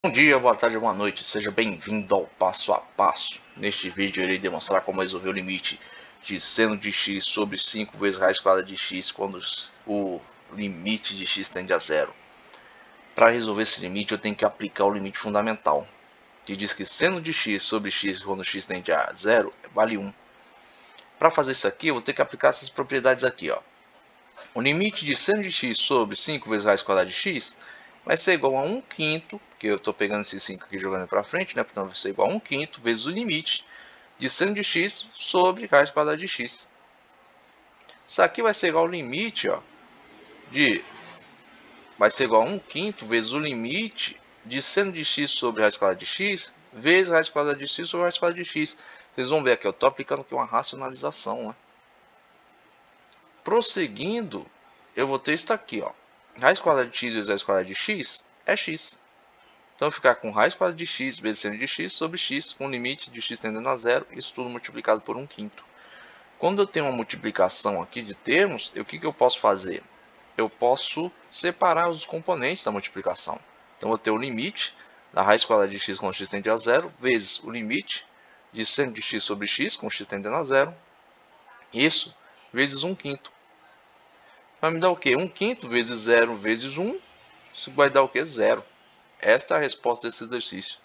Bom dia, boa tarde, boa noite, seja bem-vindo ao Passo a Passo. Neste vídeo eu irei demonstrar como resolver o limite de seno de x sobre 5 vezes raiz quadrada de x quando o limite de x tende a zero. Para resolver esse limite eu tenho que aplicar o limite fundamental, que diz que seno de x sobre x quando x tende a zero vale 1. Para fazer isso aqui eu vou ter que aplicar essas propriedades aqui, ó. O limite de seno de x sobre 5 vezes raiz quadrada de x vai ser igual a 1 quinto, porque eu estou pegando esse 5 aqui e jogando para frente, né? Portanto vai ser igual a 1 quinto vezes o limite de seno de x sobre raiz quadrada de x. Isso aqui vai ser igual ao limite, ó, vai ser igual a 1 quinto vezes o limite de seno de x sobre raiz quadrada de x vezes raiz quadrada de x sobre raiz quadrada de x. Vocês vão ver aqui, eu estou aplicando aqui uma racionalização, né? Prosseguindo, eu vou ter isso aqui, ó. Raiz quadrada de x vezes raiz quadrada de x é x. Então, eu ficar com raiz quadrada de x vezes seno de x sobre x, com limite de x tendendo a zero, isso tudo multiplicado por 1 quinto. Quando eu tenho uma multiplicação aqui de termos, o que eu posso fazer? Eu posso separar os componentes da multiplicação. Então, eu vou ter o limite da raiz quadrada de x quando x tende a zero, vezes o limite de seno de x sobre x, com x tendendo a zero, isso vezes 1 quinto. Vai me dar o quê? 1 quinto vezes 0 vezes 1, isso vai dar o quê? 0. Esta é a resposta desse exercício.